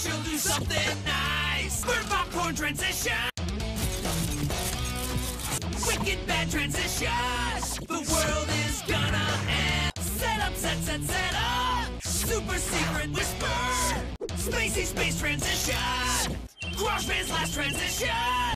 she'll do something nice. Bird popcorn transition. Wicked bad transition. The world is gonna end. Set up, set up. Super secret whisper. Spacey space transition. Grojband's last transition.